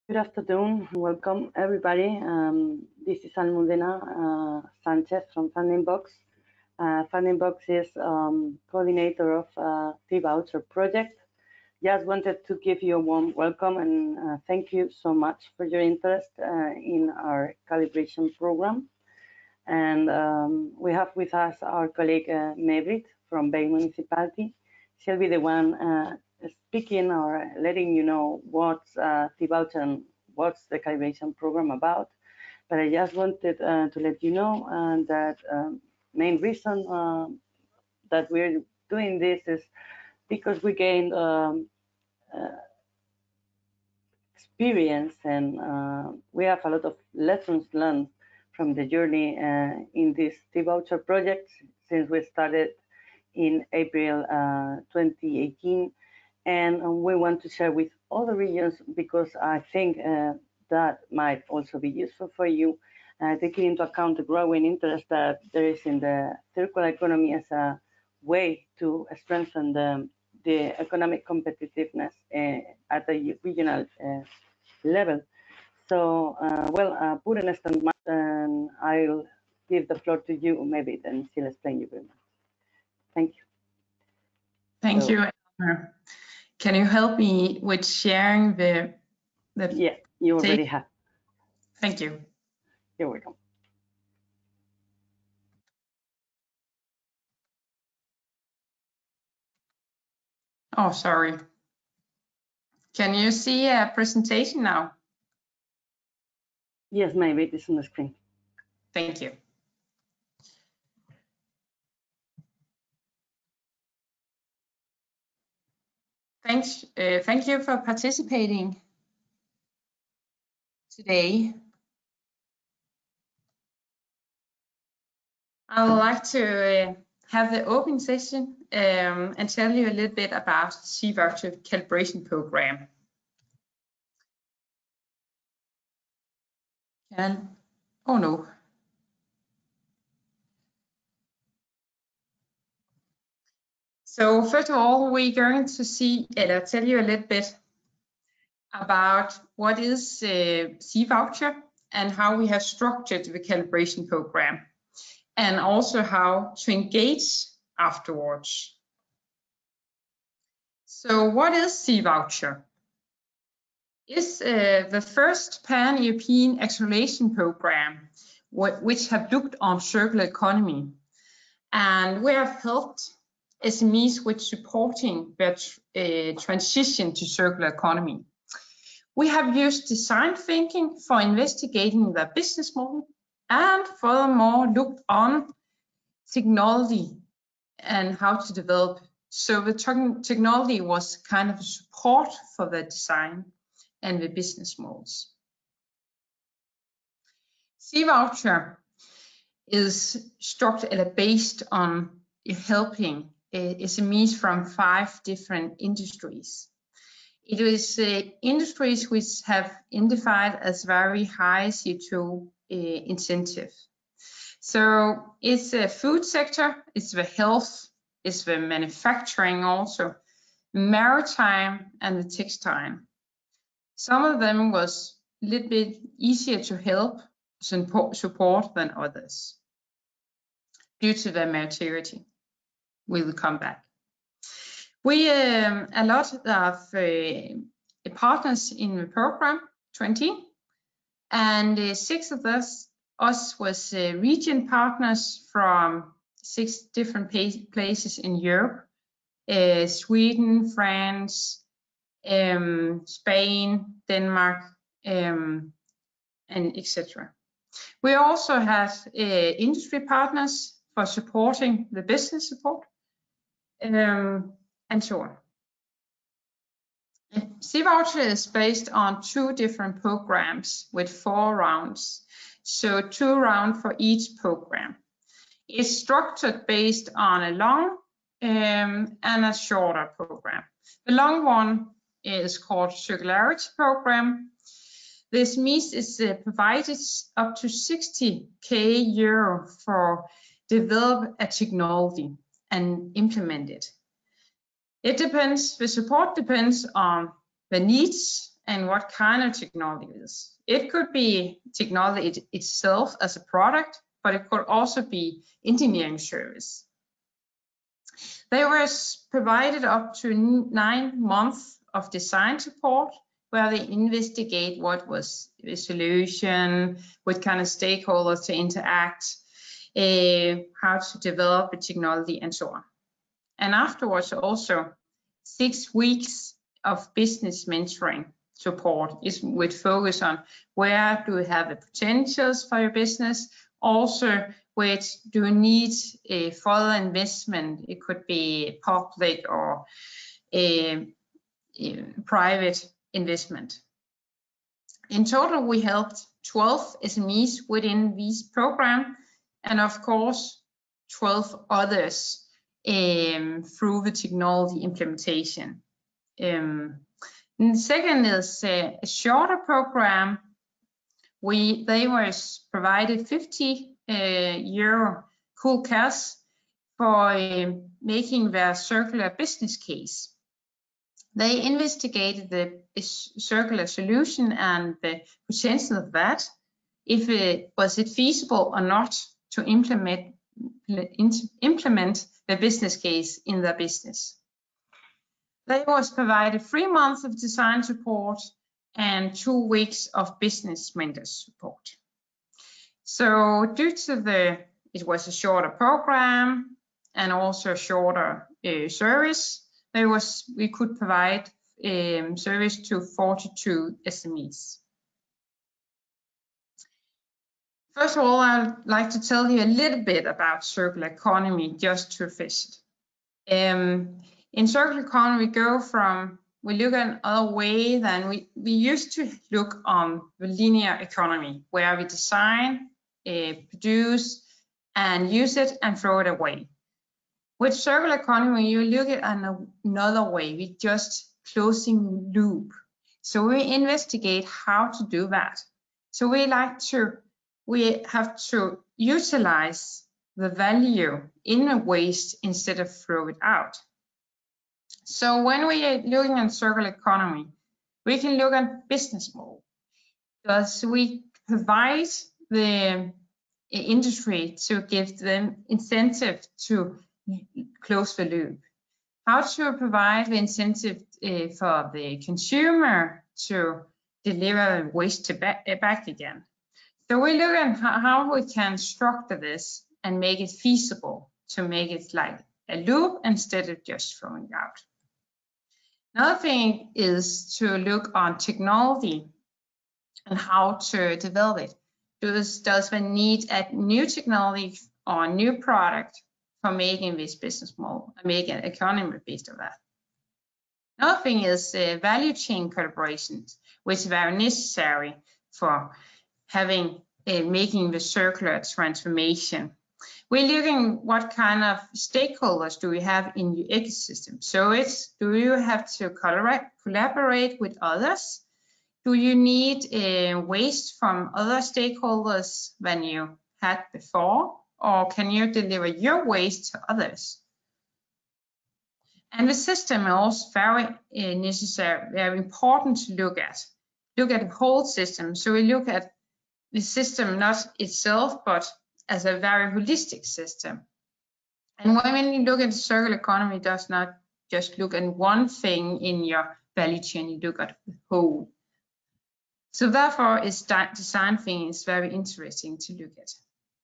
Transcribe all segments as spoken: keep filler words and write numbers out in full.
Good afternoon. Welcome, everybody. Um, this is Almudena uh, Sanchez from Funding Box. Uh, Funding Box is um, coordinator of uh, C-Voucher project. Just wanted to give you a warm welcome and uh, thank you so much for your interest uh, in our calibration program. And um, we have with us our colleague uh, Maibrit from Bay Municipality. She'll be the one uh, speaking or letting you know what's uh, C-Voucher and what's the calibration program about. But I just wanted uh, to let you know uh, that um, main reason uh, that we're doing this is because we gained um, uh, experience and uh, we have a lot of lessons learned from the journey uh, in this C-Voucher project since we started in April uh, twenty eighteen. And we want to share with all the regions because I think uh, that might also be useful for you, uh, taking into account the growing interest that there is in the circular economy as a way to strengthen the, the economic competitiveness uh, at a regional uh, level. So, uh, well, uh, put an stand much, and I'll give the floor to you, maybe, then she'll explain you very much. Thank you. Thank so, you, Elmer. Can you help me with sharing the, the yeah, you already tape? have. Thank you. You're welcome. Oh, sorry. Can you see a presentation now? Yes, maybe it is on the screen. Thank you. Thanks. Uh, thank you for participating today. I would like to uh, have the open session um, and tell you a little bit about C-Voucher Calibration Programme. Can, oh no. So first of all, we're going to see, uh, tell you a little bit about what is uh, C-Voucher and how we have structured the calibration program, and also how to engage afterwards. So what is C-Voucher? It's uh, the first pan-European acceleration program which have looked on circular economy, and we have helped S M Es with supporting their uh, transition to circular economy. We have used design thinking for investigating their business model, and furthermore looked on technology and how to develop. So the technology was kind of a support for the design and the business models. C-Voucher is structured based on helping S M Es from five different industries. It is uh, industries which have identified as very high C O two uh, incentive. So it's the food sector, it's the health, it's the manufacturing also, maritime and the textile. Some of them was a little bit easier to help support than others due to their maturity. We will come back. We um, a lot of uh, partners in the program, twenty, and uh, six of us, us was uh, region partners from six different places in Europe, uh, Sweden, France, um, Spain, Denmark, um, and et cetera. We also have uh, industry partners for supporting the business support, um, and so on. C-Voucher is based on two different programs with four rounds, so two rounds for each program. It's structured based on a long um, and a shorter program. The long one is called Circularity Program. This means it's uh, provided up to sixty K euro for develop a technology and implement it. It depends, the support depends on the needs and what kind of technology it is. It could be technology it, itself as a product, but it could also be engineering service. They were provided up to nine months of design support, where they investigate what was the solution, what kind of stakeholders to interact, uh, how to develop the technology, and so on. And afterwards, also six weeks of business mentoring support is with focus on where do you have the potentials for your business, also which do you need a further investment. It could be public or a, a private investment. In total, we helped twelve S M Es within this program, and of course twelve others um, through the technology implementation. Um, and the second is a, a shorter program. We they were provided fifty uh, euro cool cash for uh, making their circular business case. They investigated the circular solution and the potential of that, if it was it feasible or not to implement implement the business case in their business. They was provided three months of design support and two weeks of business mentor support. So due to the, it was a shorter program and also a shorter uh, service, there was, we could provide um, service to forty-two S M Es. First of all, I'd like to tell you a little bit about circular economy, just to visit. Um, in circular economy, we go from, we look at another way than we, we used to look on the linear economy, where we design, uh, produce, and use it and throw it away. With circular economy, you look at an, another way, we just closing loop. So we investigate how to do that. So we like to, we have to utilize the value in a waste instead of throw it out. So when we are looking at circular economy, we can look at business model. Thus, we provide the industry to give them incentive to close the loop. How to provide the incentive uh, for the consumer to deliver waste to back, back again. So we look at how, how we can structure this and make it feasible to make it like a loop instead of just throwing it out. Another thing is to look on technology and how to develop it. Does, does one need a new technology or a new product for making this business model and make an economy based on that? Another thing is uh, value chain collaborations, which is very necessary for having uh, making the circular transformation. We're looking what kind of stakeholders do we have in your ecosystem. So it's, do you have to collaborate with others? Do you need uh, waste from other stakeholders than you had before? Or can you deliver your waste to others? And the system is also very uh, necessary, very important to look at. Look at the whole system. So we look at the system not itself, but as a very holistic system. And when you look at the circular economy, it does not just look at one thing in your value chain, you look at the whole. So therefore, its design thing is very interesting to look at.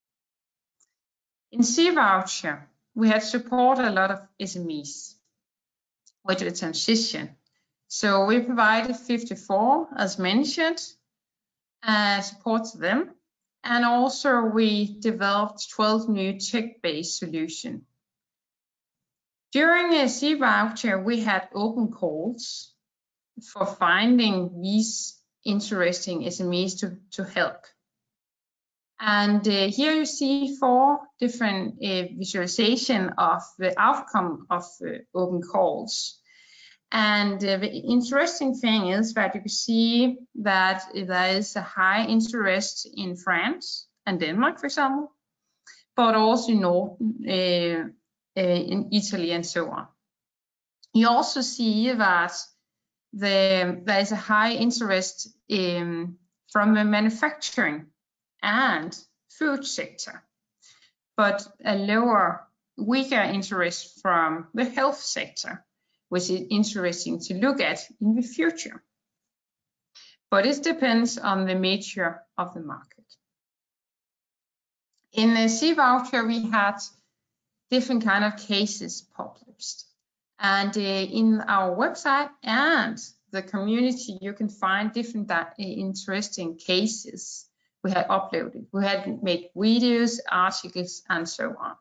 In C-Voucher, we had supported a lot of S M Es with the transition. So we provided fifty-four, as mentioned, uh, support to them. And also we developed twelve new tech-based solutions. During a C-Voucher, we had open calls for finding these interesting S M Es to, to help. And uh, here you see four different uh, visualization of the outcome of uh, open calls. And uh, the interesting thing is that you can see that there is a high interest in France and Denmark, for example, but also North, uh, uh, in Italy and so on. You also see that the, there is a high interest in, from the manufacturing and food sector, but a lower, weaker interest from the health sector, which is interesting to look at in the future. But it depends on the nature of the market. In the C-Voucher, we had different kind of cases published. And uh, in our website and the community, you can find different uh, interesting cases we had uploaded. We had made videos, articles, and so on.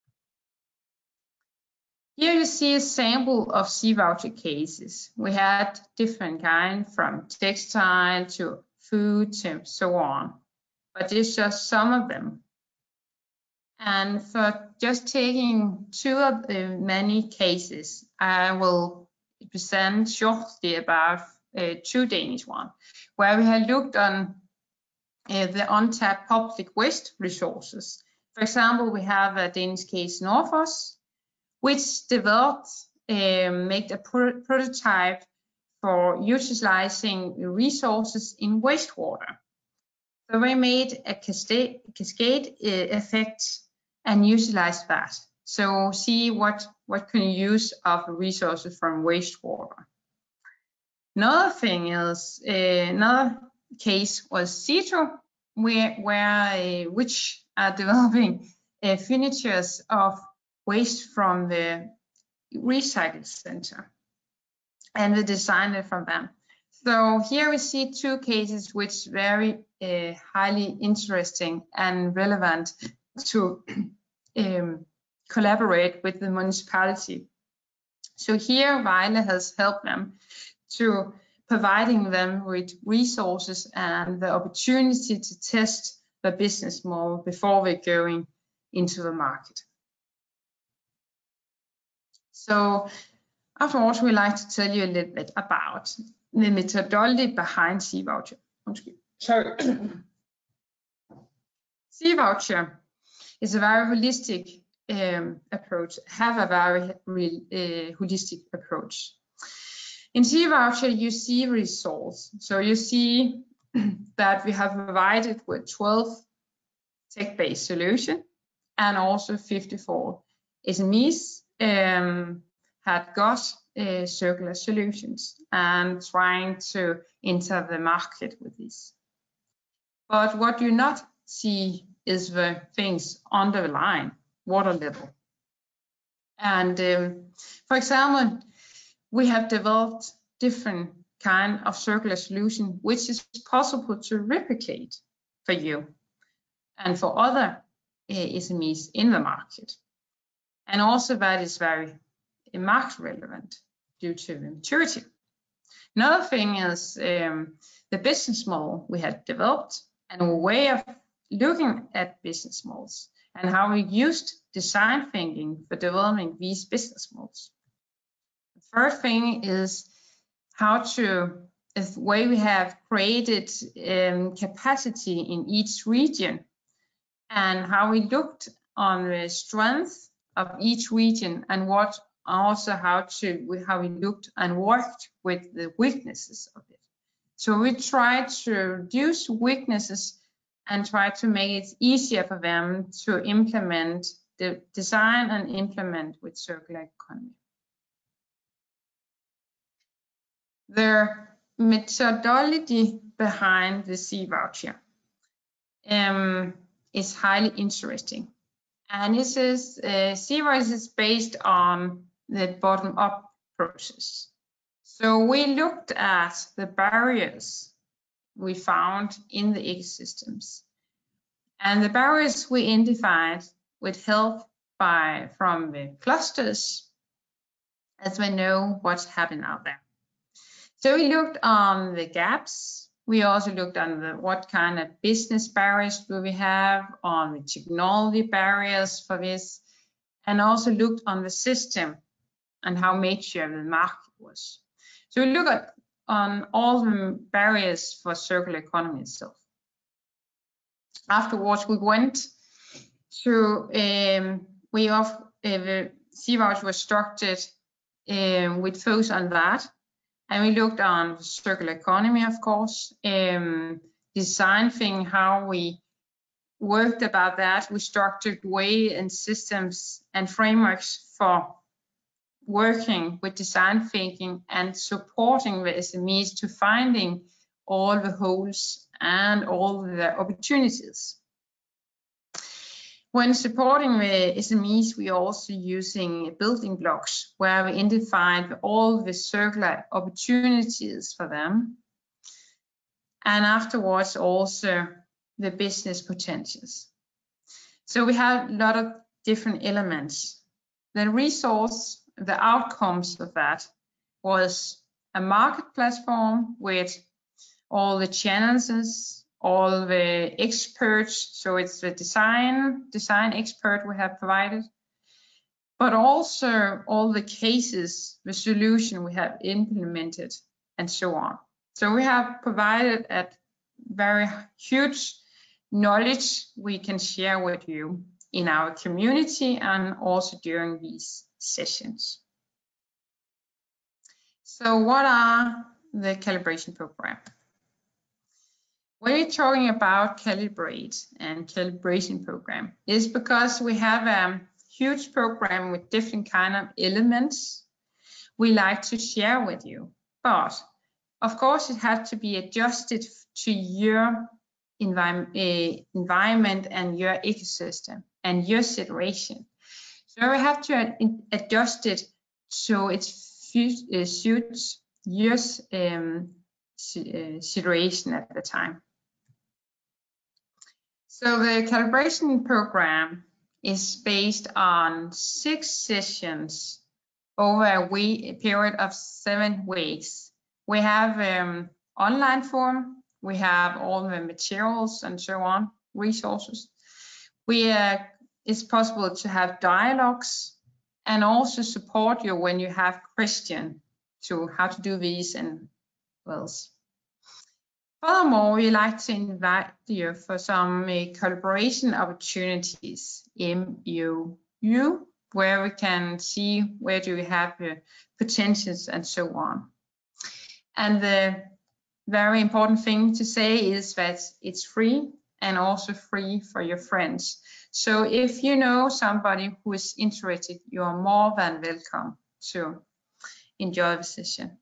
Here you see a sample of C-Voucher cases. We had different kinds, from textile to food to so on, but it's just some of them. And for just taking two of the many cases, I will present shortly about uh, two Danish ones, where we have looked on uh, the untapped public waste resources. For example, we have a Danish case, Norfos, which developed, uh, made a pro prototype for utilizing resources in wastewater. So we made a cascade, cascade uh, effect and utilize that. So see what, what can you use of resources from wastewater. Another thing is, uh, another case was Cito, where, where uh, which are developing uh, finitures of waste from the recycle center and the designer from them. So here we see two cases which very uh, highly interesting and relevant to um, collaborate with the municipality. So here Vejle has helped them to providing them with resources and the opportunity to test the business model before we're going into the market. So afterwards, we'd like to tell you a little bit about the methodology behind C-Voucher. Sorry. C-Voucher is a very holistic um, approach, have a very real, uh, holistic approach. In C-Voucher, you see results. So you see that we have provided with twelve tech-based solutions and also fifty-four S M Es um, had got uh, circular solutions and trying to enter the market with this. But what you not see is the things under the line, water level. And um, for example, we have developed different kind of circular solution, which is possible to replicate for you and for other uh, S M Es in the market. And also that is very uh, market relevant due to the maturity. Another thing is um, the business model we have developed and a way of looking at business models and how we used design thinking for developing these business models. The third thing is how to, the way we have created um, capacity in each region and how we looked on the strength of each region and what also how to how we looked and worked with the weaknesses of it. So we tried to reduce weaknesses and try to make it easier for them to implement the design and implement with circular economy. The methodology behind the C-Voucher um, is highly interesting. And this is, uh, C-Voucher is based on the bottom-up process. So we looked at the barriers we found in the ecosystems. And the barriers we identified with help by from the clusters, as we know what's happening out there. So we looked on the gaps. We also looked on the, what kind of business barriers do we have, on the technology barriers for this, and also looked on the system and how mature the market was. So we look at on all the barriers for circular economy itself. Afterwards, we went to, um, we of uh, the C-Voucher was structured um, with focus on that. And we looked on circular economy, of course, um, design thing, how we worked about that. We structured way and systems and frameworks for working with design thinking and supporting the S M Es to finding all the holes and all the opportunities. When supporting the S M Es, we are also using building blocks where we identified all the circular opportunities for them, and afterwards also the business potentials. So we have a lot of different elements. The resource, the outcomes of that was a market platform with all the channels, all the experts. So it's the design, design expert we have provided, but also all the cases, the solution we have implemented, and so on. So we have provided a very huge knowledge we can share with you in our community and also during these sessions. So what are the calibration program? When we're talking about calibrate and calibration program, it's because we have a huge program with different kind of elements we like to share with you. But of course, it has to be adjusted to your envi uh, environment and your ecosystem and your situation. So we have to ad adjust it so it uh, suits your um, situation at the time. So the calibration program is based on six sessions over a week, a period of seven weeks. We have um, online form, we have all the materials and so on, resources. We uh, it's possible to have dialogues and also support you when you have questions to how to do these and what else. Furthermore, we like to invite you for some uh, collaboration opportunities, M U U, where we can see where do we have the potentials and so on. And the very important thing to say is that it's free and also free for your friends. So if you know somebody who is interested, you are more than welcome to enjoy the session.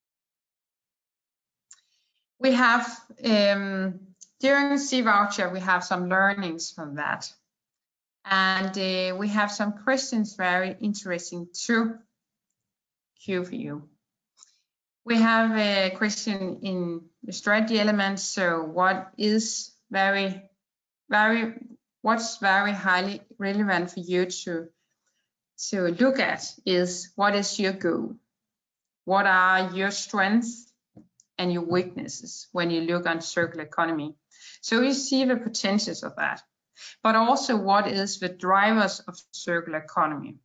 We have, um, during C-Voucher, we have some learnings from that. And uh, we have some questions very interesting to queue for you. We have a question in the strategy elements. So what is very, very, what's very highly relevant for you to, to look at is what is your goal? What are your strengths and your weaknesses when you look on circular economy? So you see the potentials of that, but also what is the drivers of circular economy.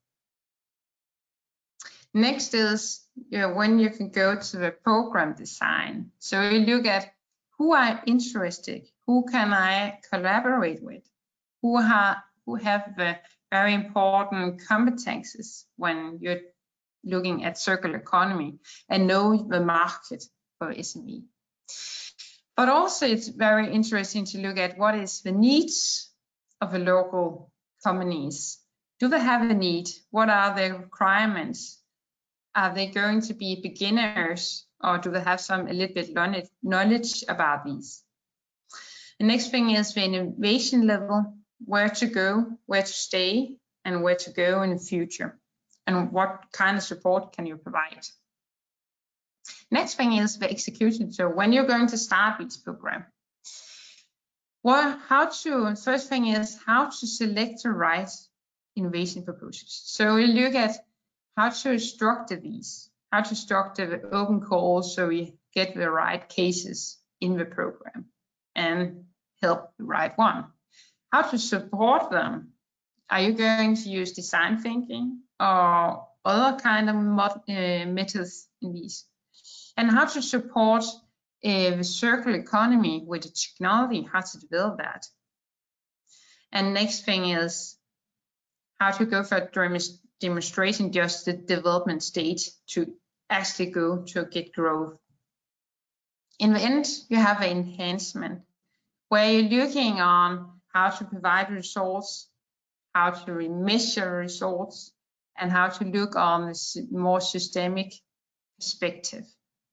Next is you know, when you can go to the program design. So you look at who are interested, who can I collaborate with, who, ha who have the very important competences when you're looking at circular economy and know the market for S M E. But also it's very interesting to look at what is the needs of the local companies. Do they have a need? What are their requirements? Are they going to be beginners, or do they have some a little bit knowledge about these? The next thing is the innovation level, where to go, where to stay, and where to go in the future, and what kind of support can you provide? Next thing is the execution. So when you're going to start this program, well, how to, first thing is how to select the right innovation proposals. So we look at how to structure these, how to structure the open calls so we get the right cases in the program and help the right one. How to support them. Are you going to use design thinking or other kind of mod, uh, methods in these? And how to support uh, the circular economy with the technology, how to develop that. And next thing is how to go for demonstration, just the development stage to actually go to get growth. In the end, you have an enhancement where you're looking on how to provide results, how to measure results, and how to look on this more systemic perspective.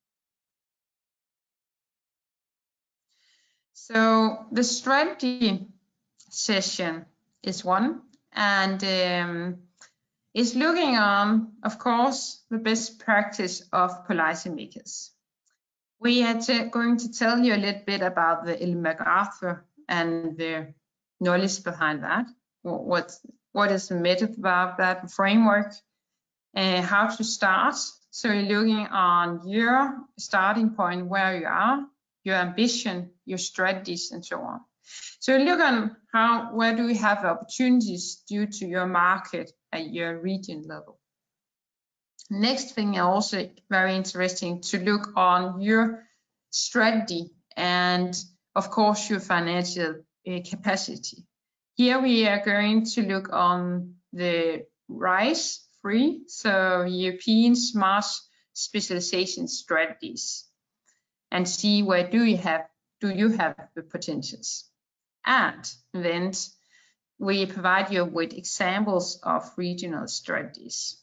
So the strategy session is one, and um, is looking on, of course, the best practice of policymakers. We are going to tell you a little bit about the MacArthur and the knowledge behind that. What, what is the method about that, the framework, and how to start. So you're looking on your starting point, where you are, your ambition, your strategies, and so on. So look on how, where do we have opportunities due to your market at your region level. Next thing, also very interesting to look on your strategy and of course your financial uh, capacity. Here we are going to look on the RISE three, so European Smart Specialization Strategies, and see where do you have do you have the potentials. And then we provide you with examples of regional strategies.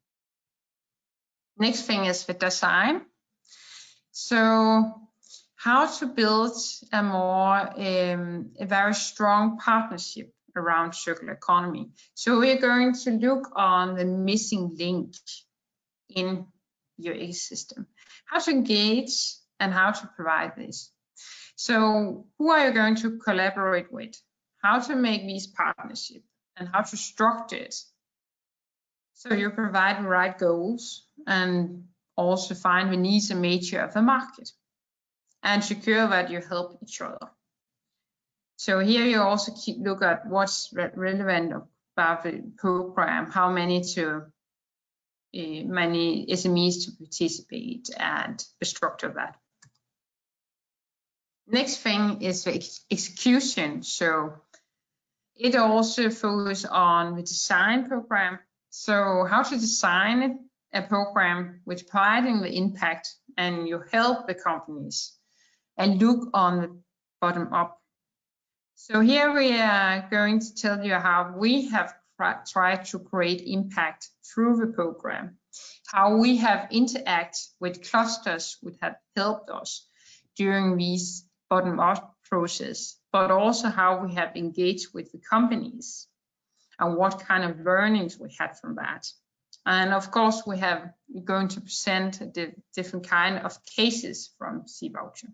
Next thing is the design. So how to build a more, um, a very strong partnership around circular economy. So we're going to look on the missing link in your ecosystem, how to engage and how to provide this. So who are you going to collaborate with? How to make these partnerships and how to structure it. So you provide the right goals and also find the needs and nature of the market and secure that you help each other. So here you also keep look at what's re relevant about the program, how many to uh, many S M Es to participate, and the structure of that. Next thing is the ex execution. So it also focuses on the design program. So how to design a program with providing the impact, and you help the companies and look on the bottom up. So here we are going to tell you how we have tried to create impact through the program, how we have interacted with clusters which have helped us during these bottom up process, but also how we have engaged with the companies and what kind of learnings we had from that. And of course, we have we're going to present the different kind of cases from C-Voucher.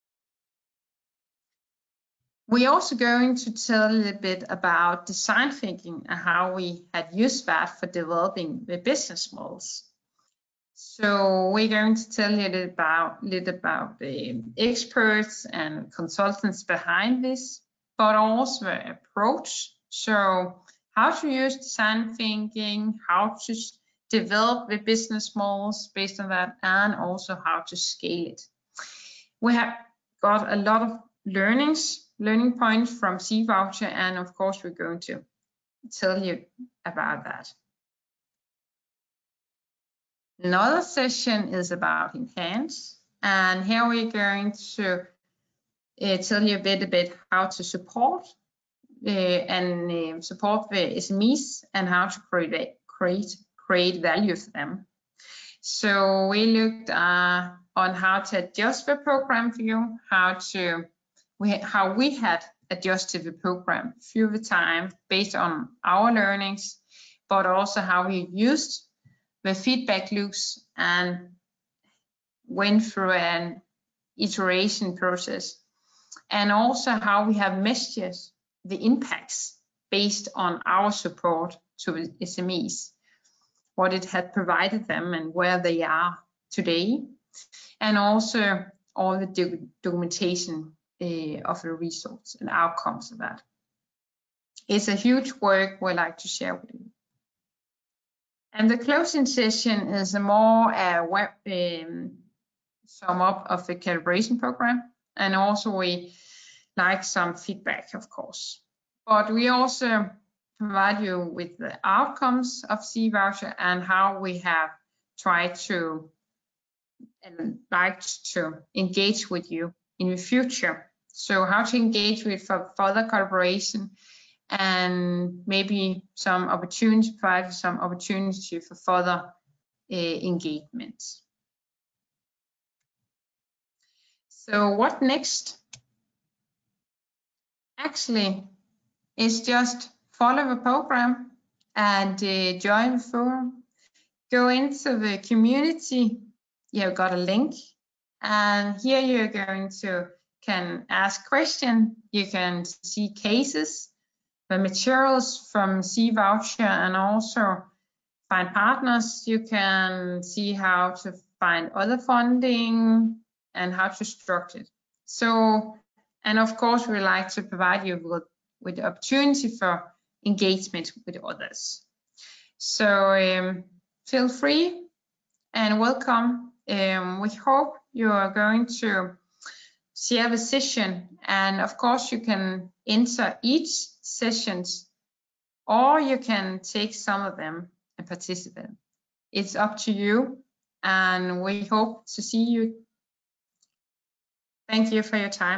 We're also going to tell a little bit about design thinking and how we had used that for developing the business models. So we're going to tell you a little about, little about the experts and consultants behind this, but also the approach. So how to use design thinking, how to develop the business models based on that, and also how to scale it. We have got a lot of learnings, learning points from C-Voucher, and of course we're going to tell you about that. Another session is about enhance, and here we're going to uh, tell you a bit about how to support uh, and uh, support the S M Es and how to create create create value for them. So we looked uh, on how to adjust the program for you, how to we how we had adjusted the program through the time based on our learnings, but also how we used the feedback loops and went through an iteration process, and also how we have measured the impacts based on our support to the S M Es, what it had provided them and where they are today, and also all the do documentation uh, of the results and outcomes of that. It's a huge work we'd like to share with you. And the closing session is a more uh, web um, sum up of the calibration program, and also we like some feedback, of course. But we also provide you with the outcomes of C-Voucher and how we have tried to and like to engage with you in the future. So how to engage with for further collaboration, and maybe some opportunity, provide some opportunity for further uh, engagements. So what next? Actually, it's just follow the program and uh, join the forum. Go into the community. You've got a link, and here you're going to can ask questions. You can see cases, the materials from C-Voucher, and also find partners. You can see how to find other funding and how to structure it. So, and of course, we like to provide you with, with the opportunity for engagement with others. So um, feel free and welcome. Um, we hope you are going to share the session, and of course you can enter each sessions, or you can take some of them and participate. It's up to you, and we hope to see you. Thank you for your time.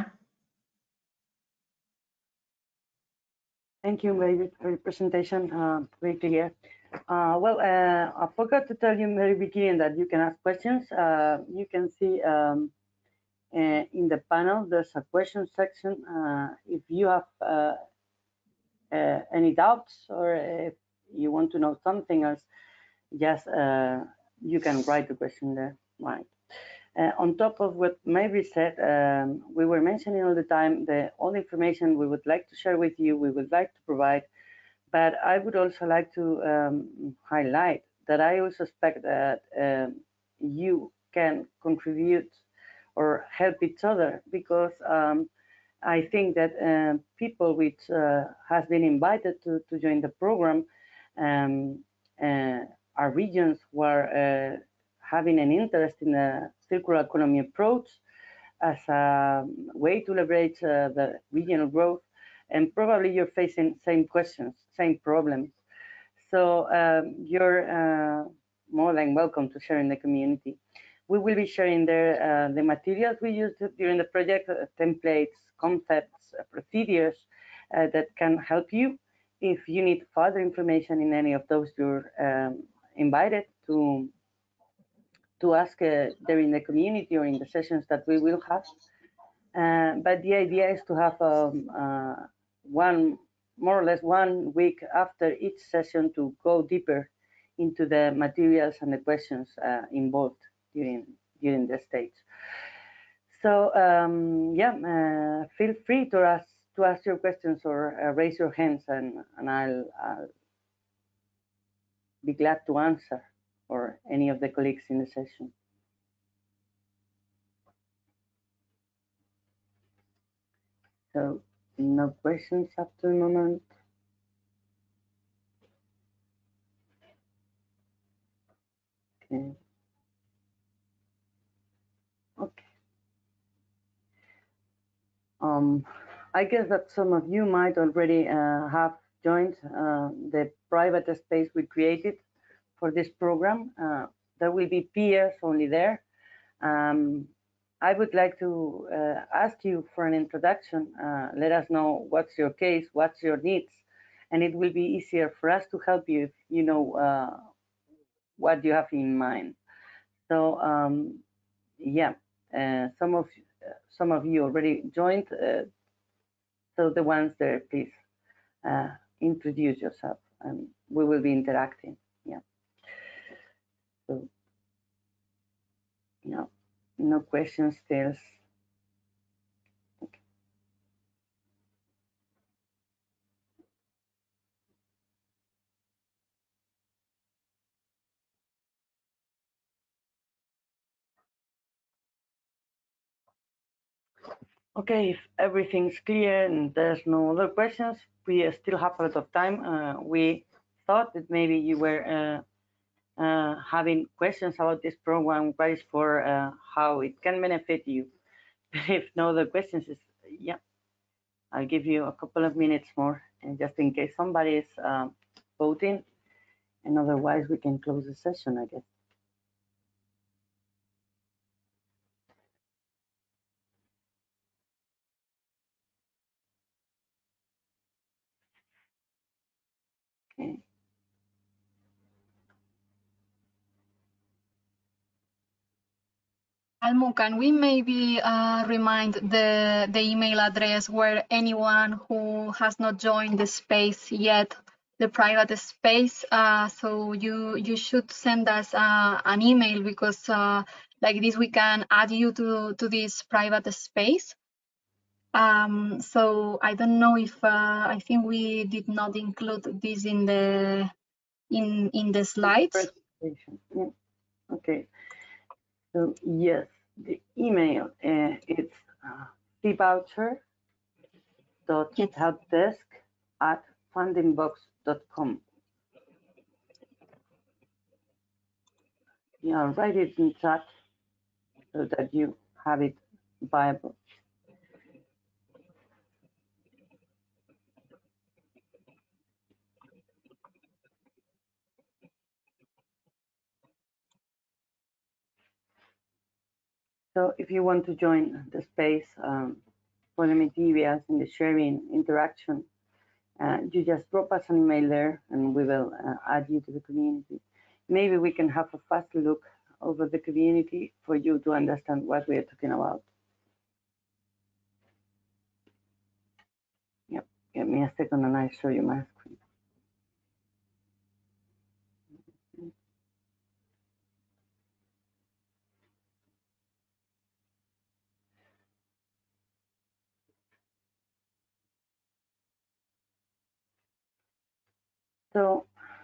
Thank you, Maibrit, for your presentation. Uh, very clear. Uh, well, uh, I forgot to tell you in the very beginning that you can ask questions. Uh, you can see um, uh, in the panel, there's a question section. Uh, if you have uh, uh, any doubts, or if you want to know something else, just uh, you can write the question there. Right. Uh, on top of what Maibrit said, um, we were mentioning all the time the all the information we would like to share with you, we would like to provide. But I would also like to um, highlight that I also expect that um, you can contribute or help each other, because um, I think that uh, people which uh, has been invited to, to join the program um, uh, are regions who are uh, having an interest in the circular economy approach as a way to leverage uh, the regional growth, and probably you're facing same questions, same problems. So um, you're uh, more than welcome to share in the community. We will be sharing there uh, the materials we used during the project, uh, templates, concepts, uh, procedures uh, that can help you. If you need further information in any of those, you're um, invited to to ask uh, there in the community or in the sessions that we will have. Uh, but the idea is to have um, uh, one, more or less one week after each session to go deeper into the materials and the questions uh, involved during during the stage. So um, yeah, uh, feel free to ask to ask your questions, or uh, raise your hands, and and I'll, I'll be glad to answer, or any of the colleagues in the session. So no questions up to the moment. Okay. Okay. Um, I guess that some of you might already uh, have joined uh, the private space we created for this program. Uh, there will be peers only there. Um, I would like to uh, ask you for an introduction. Uh, let us know what's your case, what's your needs, and it will be easier for us to help you if you know uh, what you have in mind. So um, yeah, uh, some of uh, some of you already joined. Uh, so the ones there, please uh, introduce yourself, and we will be interacting. Yeah. So no, no questions still. Okay. Okay, if everything's clear and there's no other questions, we still have a lot of time. Uh, we thought that maybe you were uh, uh, having questions about this program, price for uh, how it can benefit you. If no other questions, is yeah, I'll give you a couple of minutes more, and just in case somebody is um, voting, and otherwise we can close the session, I guess. Almu, can we maybe uh, remind the, the email address where anyone who has not joined the space yet, the private space, uh, so you you should send us uh, an email, because uh, like this we can add you to, to this private space. Um, so I don't know if, uh, I think we did not include this in the, in, in the slides. Yeah. Okay. So yes, the email uh, it's uh, C-Voucher dot helpdesk at fundingbox dot com. Yeah, write it in chat so that you have it viable. So if you want to join the space um, for the materials and the sharing interaction, uh, you just drop us an email there and we will uh, add you to the community. Maybe we can have a fast look over the community for you to understand what we are talking about. Yep, give me a second and I'll show you my screen. So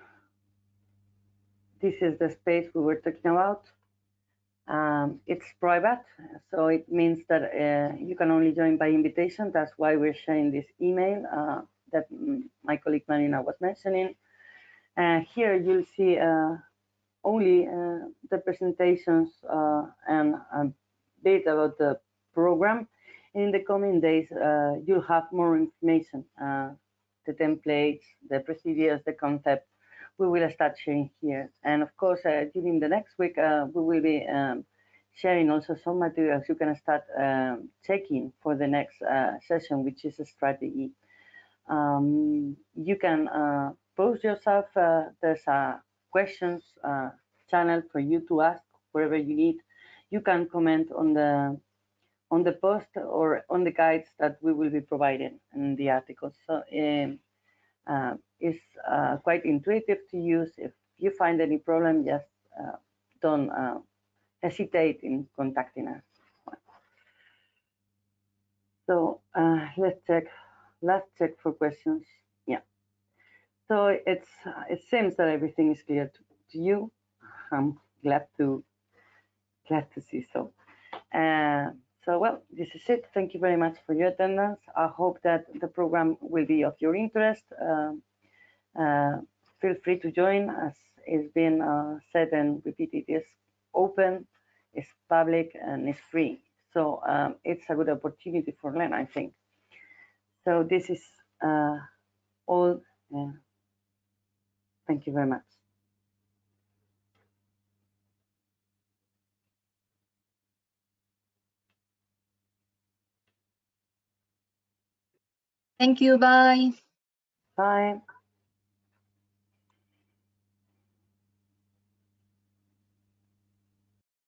this is the space we were talking about. Um, it's private, so it means that uh, you can only join by invitation. That's why we're sharing this email uh, that my colleague Marina was mentioning. Uh, here you'll see uh, only uh, the presentations uh, and a bit about the program. In the coming days, uh, you'll have more information, uh, the templates, the procedures, the concept. We will start sharing here. And of course, uh, during the next week, uh, we will be um, sharing also some materials you can start um, checking for the next uh, session, which is a strategy. Um, you can uh, post yourself. Uh, there's a questions uh, channel for you to ask wherever you need. You can comment on the on the post or on the guides that we will be providing in the articles. So um, uh, it's uh, quite intuitive to use. If you find any problem, just uh, don't uh, hesitate in contacting us. So uh, let's check. Let's check for questions. Yeah. So it's it seems that everything is clear to, to you. I'm glad to glad to see so. Uh, so well, this is it. Thank you very much for your attendance. I hope that the program will be of your interest. Uh, uh, feel free to join. As it's been uh, said and repeated, it's open, it's public, and it's free. So um, it's a good opportunity for learn, I think. So this is uh, all. Uh, thank you very much. Thank you. Bye. Bye.